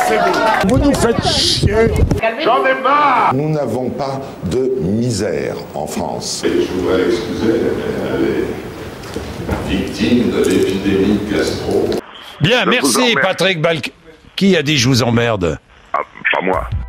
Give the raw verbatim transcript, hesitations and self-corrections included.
c'est vous. Vous nous faites chier. J'en ai marre. Nous n'avons pas de misère en France. Et je voudrais excuser les victimes de l'épidémie de gastro. Bien, Je merci Patrick Balk. Qui a dit je vous emmerde? Ah, pas moi.